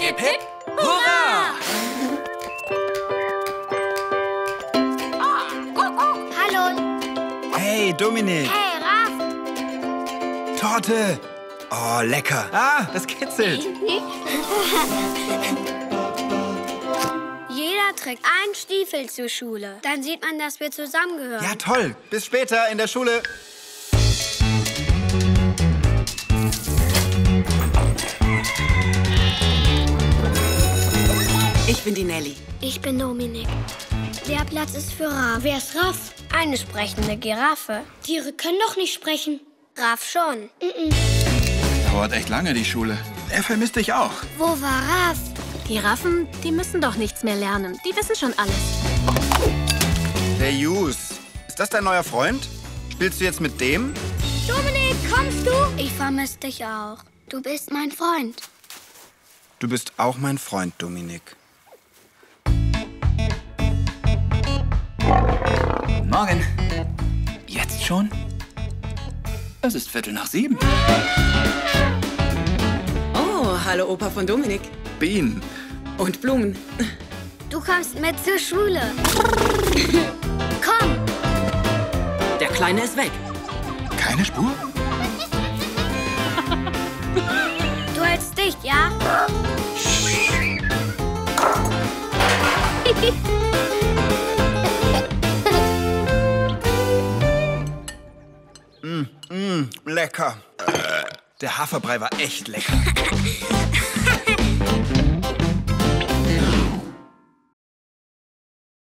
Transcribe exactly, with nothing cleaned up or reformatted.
Hip, hip, hurra! Hallo. Hey, Dominik. Hey, Raf. Torte. Oh, lecker. Ah, das kitzelt. Jeder trägt einen Stiefel zur Schule. Dann sieht man, dass wir zusammengehören. Ja, toll. Bis später in der Schule. Ich bin die Nelly. Ich bin Dominik. Der Platz ist für Raf. Wer ist Raf? Eine sprechende Giraffe. Tiere können doch nicht sprechen. Raf schon. Mm-mm. Dauert echt lange, die Schule. Er vermisst dich auch. Wo war Raf? Giraffen, die müssen doch nichts mehr lernen. Die wissen schon alles. Hey, Jus. Ist das dein neuer Freund? Spielst du jetzt mit dem? Dominik, kommst du? Ich vermisse dich auch. Du bist mein Freund. Du bist auch mein Freund, Dominik. Morgen. Jetzt schon? Es ist Viertel nach sieben. Oh, hallo Opa von Dominik. Bienen. Und Blumen. Du kommst mit zur Schule. Komm. Der Kleine ist weg. Keine Spur? Du hältst dicht, ja? mm, mm, lecker. Äh, der Haferbrei war echt lecker.